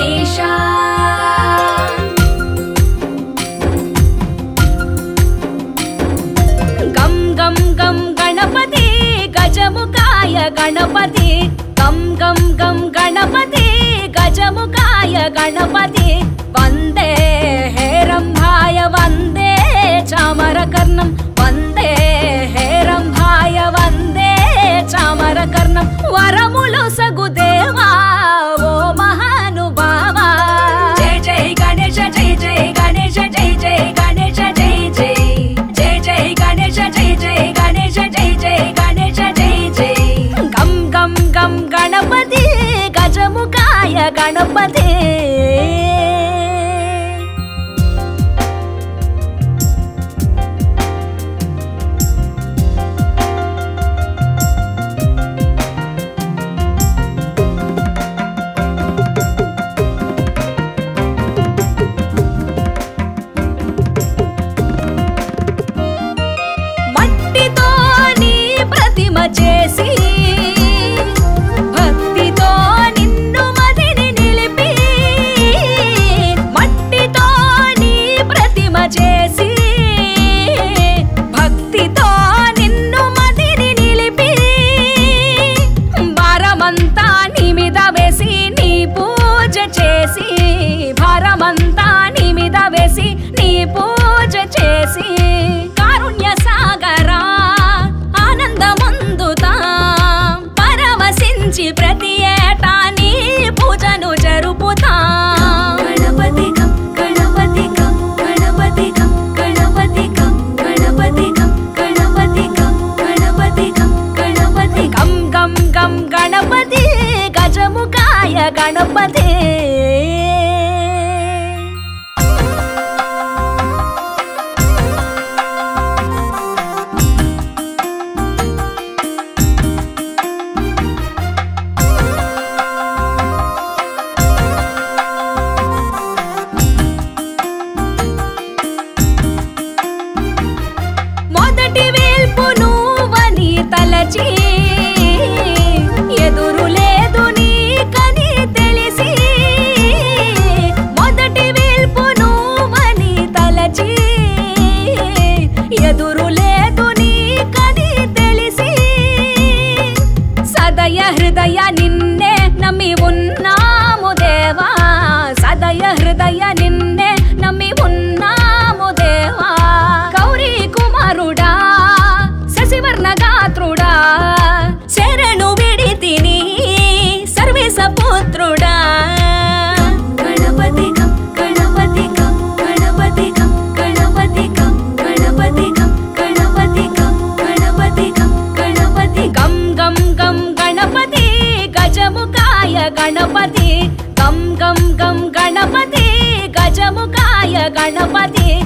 गणेशा गम गम गम गणपति गजमुखाय गणपति गम गम गम गणपति गजमुखाय गणपति वंदे हेरंभाय वंदे चामरकर्णं वंदे हेरंभाय वंदे चामरकर्णं वरमुलु सगुदेवा ओ महानुभावा जय जय गणेश जय जय गणेश जय जय गणेश जय जय जय जय गणेश जय जय गणेश जय जय गणेश जय जय गम गम गम गणपति गजमुखाय गणपति చేసి భక్తితో నిన్ను మదిని నిలిపి మట్టితో నీ ప్రతిమ చేసి భక్తితో నిన్ను మదిని నిలిపి భారమంతా నీ మీద వేసి నీ పూజ చేసి భారమంతా నీ మీద వేసి నీ పూజ చేసి కారుణ్య సాగరా ప్రతి ఏటా నీ పూజను జరుపుతా గణపతి గం గణపతి గం గణపతి గం గణపతి గం గణపతి గం గణపతి గం గణపతి గం గణపతి గం గం గం గణపతి గజముఖాయ గణపతి ఎదురు లేదు నీకని తెలిసి మొదటి వేల్పు నువ్వని తలచి ఎదురు లేదు నీకని తెలిసి సదయ హృదయ నిన్నే నమ్మి ఉన్నాము దేవా సదయ హృదయ నిన్నే నమ్మి ఉన్నాము దేవా గౌరీ కుమారుడా శశివర్ణ గాత్రుడా శరణు విడితిని సర్వేశ పుత్రుడా గణపతి గం గణపతి గం గణపతి గం గణపతి గం గణపతి గం గణపతి గం గణపతి గం గణపతి గం గం గం గణపతి గజముఖాయ గణపతి గం గం గం గణపతి గజముఖాయ గణపతి